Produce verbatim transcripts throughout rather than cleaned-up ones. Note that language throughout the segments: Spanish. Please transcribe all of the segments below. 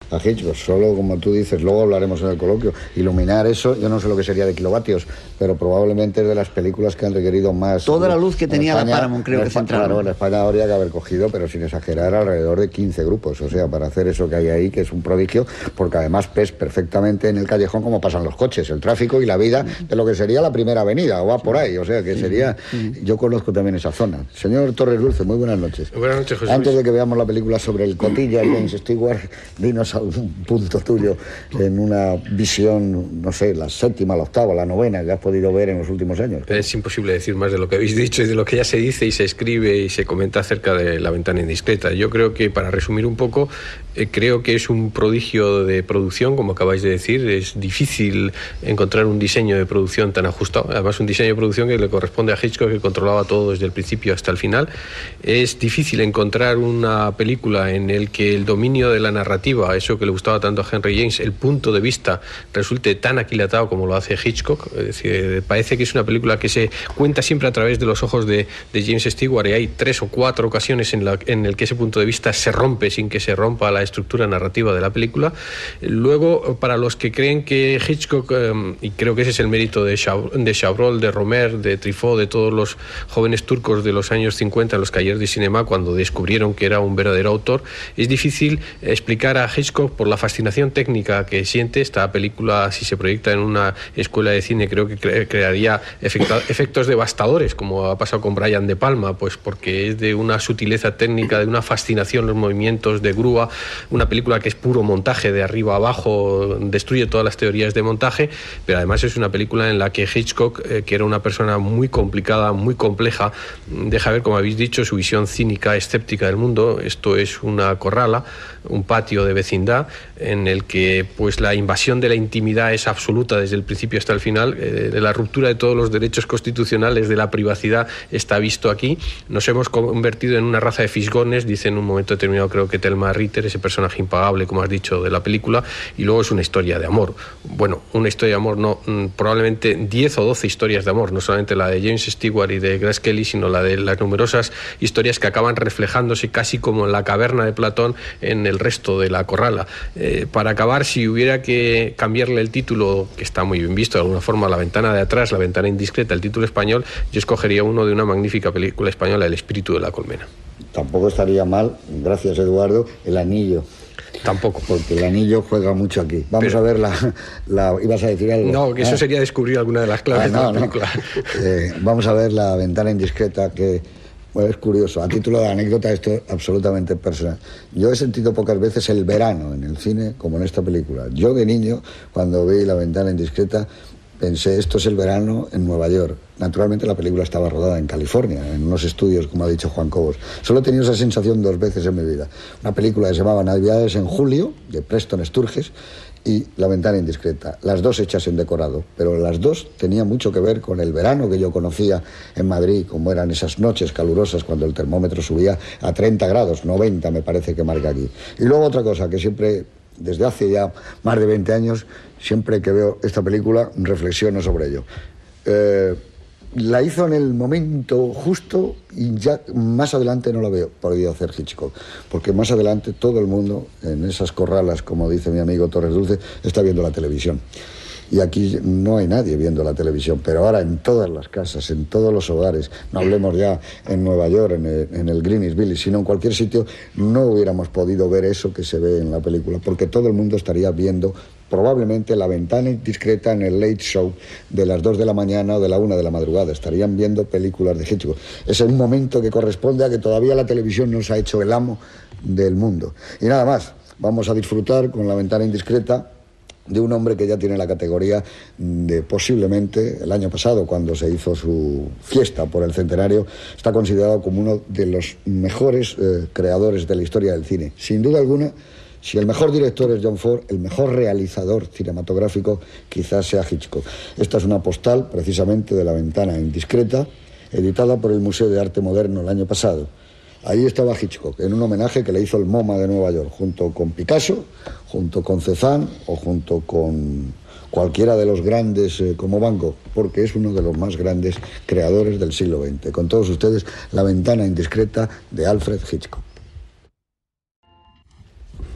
a Hitchcock, solo como tú dices, luego hablaremos en el coloquio, iluminar eso, yo no sé lo que sería de kilovatios, pero probablemente es de las películas que han requerido más... Toda la luz que tenía España, la Paramount creo que centraron. Claro, en España habría que haber cogido, pero sin exagerar, alrededor de quince grupos, o sea, para hacer eso que hay ahí, que es un prodigio, porque además ves perfectamente en el callejón cómo pasan los coches, el tráfico y la vida de lo que sería la primera avenida, o va por ahí, o sea, que sería... Yo conozco también esa zona. Señor Torres Dulce, muy buenas noches. Buenas noches, José Antes Luis. de que veamos la película sobre el Cotilla y James Stewart, dinos algún punto tuyo en una visión, no sé, la séptima, la octava, la novena que has podido ver en los últimos años. Es imposible decir más de lo que habéis dicho y de lo que ya se dice y se escribe y se comenta acerca de La ventana indiscreta. Yo creo que, para resumir un poco, eh, creo que es un prodigio de producción, como acabáis de decir. Es difícil encontrar un diseño de producción tan ajustado. Además, un diseño de producción que le corresponde a Hitchcock, que controlaba todo desde el principio hasta el final. Es difícil encontrar una película en el que el dominio de la narrativa, eso que le gustaba tanto a Henry James, el punto de vista resulte tan aquilatado como lo hace Hitchcock. Es decir, parece que es una película que se cuenta siempre a través de los ojos de, de James Stewart, y hay tres o cuatro ocasiones en la en el que ese punto de vista se rompe sin que se rompa la estructura narrativa de la película. Luego, para los que creen que Hitchcock, eh, y creo que ese es el mérito de, Chav de Chabrol, de Romer, de Truffaut, de todos los jóvenes turcos de los años cincuenta, los Cahiers du Cinéma, cuando descubrieron que era un verdadero autor, es difícil explicar a Hitchcock por la fascinación técnica que siente. Esta película, si se proyecta en una escuela de cine, creo que cre crearía efectos devastadores, como ha pasado con Brian De Palma, pues porque es de una sutileza técnica, de una fascinación los movimientos de grúa, una película que es puro montaje de arriba a abajo, destruye todas las teorías de montaje, pero además es una película en la que Hitchcock, eh, que era una persona muy complicada, muy compleja, deja ver, como habéis dicho, su visión cínica, escéptica del mundo. Esto es una corrala, un patio de vecindad en el que pues la invasión de la intimidad es absoluta desde el principio hasta el final. Eh, de la ruptura de todos los derechos constitucionales de la privacidad está visto aquí. Nos hemos convertido en una raza de fisgones, dice en un momento determinado, creo que Thelma Ritter, ese personaje impagable, como has dicho, de la película. Y luego es una historia de amor. Bueno, una historia de amor, no, probablemente diez o doce historias de amor, no solamente la de James Stewart y de Grace Kelly, sino la de las numerosas historias que acaban reflejándose casi como en la caverna de Platón en el resto de la corrala. Eh, para acabar, si hubiera que cambiarle el título, que está muy bien visto de alguna forma, La ventana de atrás, La ventana indiscreta, el título español, yo escogería uno de una magnífica película española, El espíritu de la colmena. Tampoco estaría mal, gracias Eduardo, El anillo. Tampoco. Porque el anillo juega mucho aquí. Vamos Pero, a ver la, la... ¿Ibas a decir algo? No, que eso ah. sería descubrir alguna de las claves ah, no, de la película. No. Eh, vamos a ver La ventana indiscreta, que bueno, es curioso. A título de anécdota, esto es absolutamente personal. Yo he sentido pocas veces el verano en el cine como en esta película. Yo de niño, cuando vi La ventana indiscreta, pensé, esto es el verano en Nueva York. Naturalmente la película estaba rodada en California, en unos estudios, como ha dicho Juan Cobos. Solo he tenido esa sensación dos veces en mi vida. Una película que se llamaba Navidades en julio, de Preston Sturges, y La ventana indiscreta. Las dos hechas en decorado, pero las dos tenían mucho que ver con el verano que yo conocía en Madrid, como eran esas noches calurosas cuando el termómetro subía a treinta grados, noventa me parece que marca aquí. Y luego otra cosa que siempre, desde hace ya más de veinte años, siempre que veo esta película, reflexiono sobre ello. Eh, la hizo en el momento justo y ya más adelante no lo veo podido hacer Hitchcock, porque más adelante todo el mundo, en esas corralas, como dice mi amigo Torres Dulce, está viendo la televisión. Y aquí no hay nadie viendo la televisión, pero ahora en todas las casas, en todos los hogares, no hablemos ya en Nueva York, en el, en el Greenwich Village, sino en cualquier sitio, no hubiéramos podido ver eso que se ve en la película, porque todo el mundo estaría viendo probablemente La ventana indiscreta en el late show de las dos de la mañana o de la una de la madrugada. Estarían viendo películas de Hitchcock. Es un momento que corresponde a que todavía la televisión no se ha hecho el amo del mundo. Y nada más, vamos a disfrutar con La ventana indiscreta de un hombre que ya tiene la categoría de, posiblemente, el año pasado, cuando se hizo su fiesta por el centenario, está considerado como uno de los mejores eh, creadores de la historia del cine. Sin duda alguna, si el mejor director es John Ford, el mejor realizador cinematográfico quizás sea Hitchcock. Esta es una postal, precisamente, de La ventana indiscreta, editada por el Museo de Arte Moderno el año pasado. Ahí estaba Hitchcock, en un homenaje que le hizo el MoMA de Nueva York, junto con Picasso, junto con Cézanne o junto con cualquiera de los grandes eh, como Van Gogh, porque es uno de los más grandes creadores del siglo veinte. Con todos ustedes, La ventana indiscreta de Alfred Hitchcock.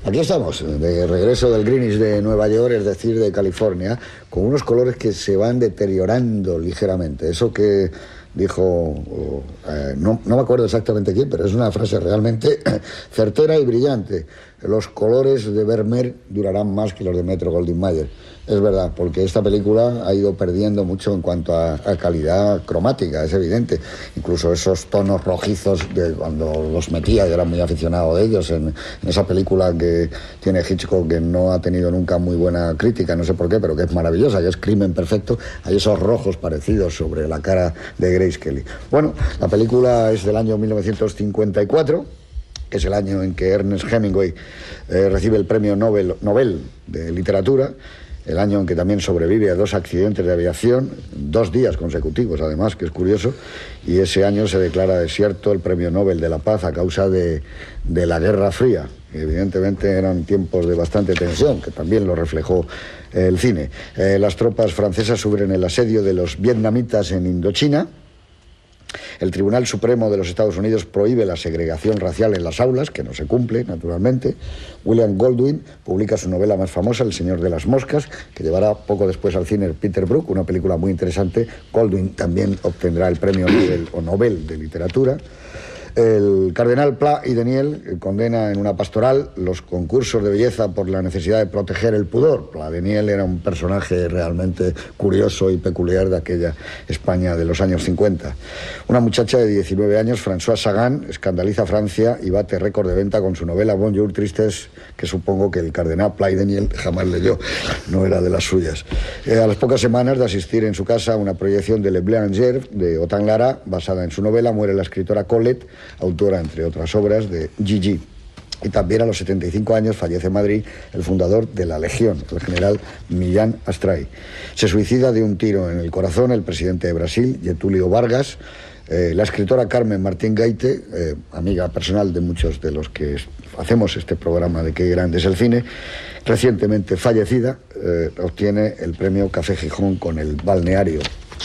Aquí estamos, de regreso del Greenwich de Nueva York, es decir, de California, con unos colores que se van deteriorando ligeramente. Eso que dijo, eh, no, no me acuerdo exactamente quién, pero es una frase realmente certera y brillante. Los colores de Vermeer durarán más que los de Metro-Goldwyn-Mayer. Es verdad, porque esta película ha ido perdiendo mucho en cuanto a, a calidad cromática, es evidente. Incluso esos tonos rojizos de cuando los metía, yo era muy aficionado de ellos, en, en esa película que tiene Hitchcock, que no ha tenido nunca muy buena crítica, no sé por qué, pero que es maravillosa, que es Crimen Perfecto. Hay esos rojos parecidos sobre la cara de Grace Kelly. Bueno, la película es del año mil novecientos cincuenta y cuatro, que es el año en que Ernest Hemingway eh, recibe el premio Nobel, Nobel de Literatura, el año en que también sobrevive a dos accidentes de aviación, dos días consecutivos además, que es curioso, y ese año se declara desierto el premio Nobel de la Paz a causa de, de la Guerra Fría. Evidentemente eran tiempos de bastante tensión, que también lo reflejó eh, el cine. Eh, las tropas francesas sufren el asedio de los vietnamitas en Indochina. El Tribunal Supremo de los Estados Unidos prohíbe la segregación racial en las aulas, que no se cumple, naturalmente. William Goldwyn publica su novela más famosa, El Señor de las Moscas, que llevará poco después al cine Peter Brook, una película muy interesante. Goldwyn también obtendrá el premio Nobel o Nobel de Literatura. El cardenal Pla y Deniel condena en una pastoral los concursos de belleza por la necesidad de proteger el pudor. Pla Deniel era un personaje realmente curioso y peculiar de aquella España de los años cincuenta. Una muchacha de diecinueve años, Françoise Sagan, escandaliza a Francia y bate récord de venta con su novela Bonjour Tristesse, que supongo que el cardenal Pla y Deniel jamás leyó, no era de las suyas. Eh, a las pocas semanas de asistir en su casa a una proyección de Le Bléanger de Othon Lara, basada en su novela, muere la escritora Colette, autora, entre otras obras, de Gigi. Y también a los setenta y cinco años fallece en Madrid el fundador de la Legión, el general Millán Astray. Se suicida de un tiro en el corazón el presidente de Brasil, Getúlio Vargas. Eh, la escritora Carmen Martín Gaite, eh, amiga personal de muchos de los que hacemos este programa de Qué grande es el cine, recientemente fallecida, eh, obtiene el premio Café Gijón con El balneario.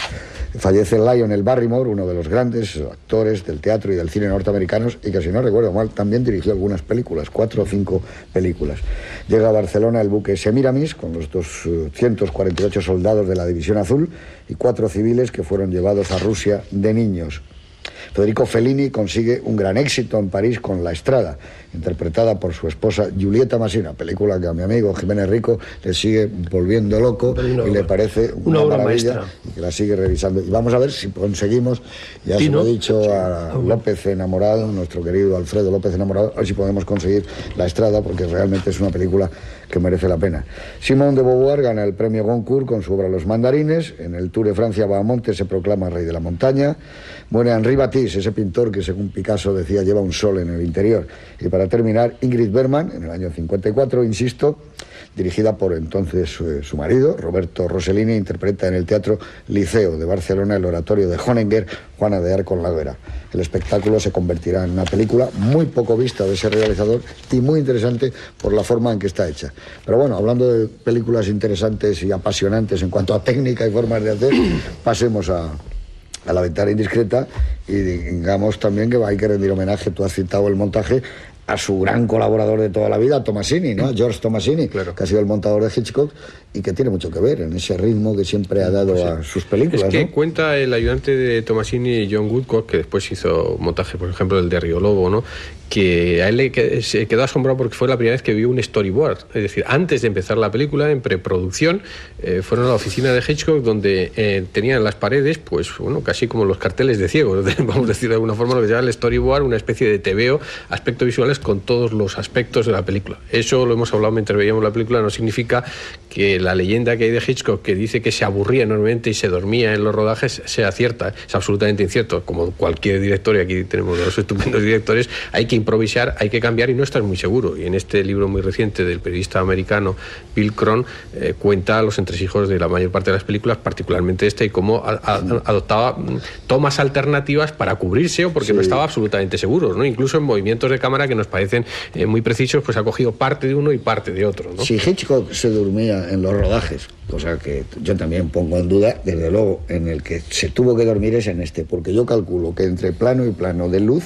Fallece Lionel Barrymore, uno de los grandes actores del teatro y del cine norteamericanos, y que, si no recuerdo mal, también dirigió algunas películas, cuatro o cinco películas. Llega a Barcelona el buque Semiramis con los doscientos cuarenta y ocho soldados de la División Azul y cuatro civiles que fueron llevados a Rusia de niños. Federico Fellini consigue un gran éxito en París con La Estrada, interpretada por su esposa Giulietta Masina, película que a mi amigo Jiménez Rico le sigue volviendo loco y le parece una, una maravilla maestra. Y que la sigue revisando. Y vamos a ver si conseguimos, ya se lo he dicho a López Enamorado, nuestro querido Alfredo López Enamorado, a ver si podemos conseguir La Estrada, porque realmente es una película que merece la pena. Simone de Beauvoir gana el premio Goncourt con su obra Los mandarines. En el Tour de Francia, Bahamontes se proclama rey de la montaña. Muere Henri Matisse, ese pintor que, según Picasso decía, lleva un sol en el interior. Y para terminar, Ingrid Bergman, en el año cincuenta y cuatro, insisto, dirigida por entonces su, su marido, Roberto Rossellini, interpreta en el Teatro Liceo de Barcelona el oratorio de Honegger, Juana de Arco en la Hoguera. El espectáculo se convertirá en una película muy poco vista de ese realizador y muy interesante por la forma en que está hecha. Pero bueno, hablando de películas interesantes y apasionantes en cuanto a técnica y formas de hacer, pasemos a... a La ventana indiscreta, y digamos también que hay que rendir homenaje, tú has citado el montaje, a su gran colaborador de toda la vida, Tomasini, ¿no? George Tomasini, claro, que ha sido el montador de Hitchcock y que tiene mucho que ver en ese ritmo que siempre ha dado pues sí. a sus películas. Es que ¿no? Cuenta el ayudante de Tomasini, John Woodcock, que después hizo montaje, por ejemplo, el de Río Lobo, ¿no? Que a él le se quedó asombrado porque fue la primera vez que vio un storyboard. Es decir, antes de empezar la película, en preproducción, eh, fueron a la oficina de Hitchcock, donde eh, tenían en las paredes, pues bueno, casi como los carteles de ciegos, vamos a decir de alguna forma, lo que se llama el storyboard, una especie de tebeo, aspectos visuales con todos los aspectos de la película. Eso lo hemos hablado mientras veíamos la película, no significa que la leyenda que hay de Hitchcock, que dice que se aburría enormemente y se dormía en los rodajes, sea cierta. Es absolutamente incierto. Como cualquier director, y aquí tenemos los estupendos directores, hay que improvisar, hay que cambiar y no estar muy seguro. Y en este libro muy reciente del periodista americano Bill Cron, eh, cuenta los entresijos de la mayor parte de las películas, particularmente esta, y cómo a, a, adoptaba tomas alternativas para cubrirse o porque sí. no estaba absolutamente seguro, ¿no? Incluso en movimientos de cámara que nos parecen eh, muy precisos, pues ha cogido parte de uno y parte de otro, ¿no? Si Hitchcock se durmía en los rodajes, cosa que yo también pongo en duda, desde luego en el que se tuvo que dormir es en este, porque yo calculo que entre plano y plano de luz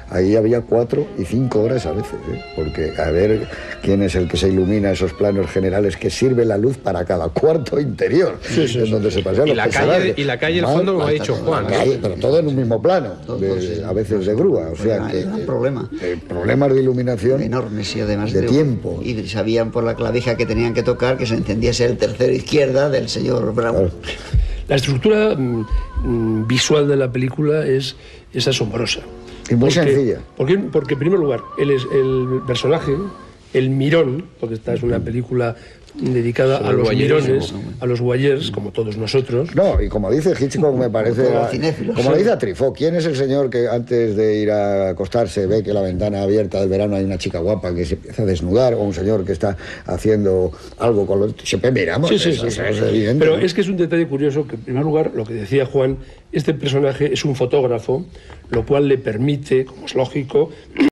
ahí había cuatro y cinco horas a veces, ¿eh? Porque a ver quién es el que se ilumina esos planos generales, que sirve la luz para cada cuarto interior, sí, sí, en donde sí, se pasean y los la personajes. calle, y la calle, el fondo, como ha dicho Juan. Calle, pero todo en un mismo plano, de, sí. a veces de grúa, o sea Era- que... era un problema. eh, problemas de iluminación Enormes y además de tiempo. Y sabían por la clavija que tenían que tocar que se encendiese el tercero izquierda del señor Brown. Claro. La estructura mm, mm, visual de la película es, es asombrosa. Y muy sencilla. Porque, porque, en primer lugar, él es el personaje, el mirón, porque esta es una película dedicada Sobre a los voyerismo, mirones, a los voyeurs, como todos nosotros. No, y como dice Hitchcock, me parece... Como a- cinéfilos. como le dice a Truffaut, ¿quién es el señor que antes de ir a acostarse ve que la ventana abierta del verano hay una chica guapa que se empieza a desnudar, o un señor que está haciendo algo con los... Siempre miramos, Sí, sí, eso, sí, eso sí. es evidente. Pero ¿no? es que es un detalle curioso que, en primer lugar, lo que decía Juan, este personaje es un fotógrafo, lo cual le permite, como es lógico,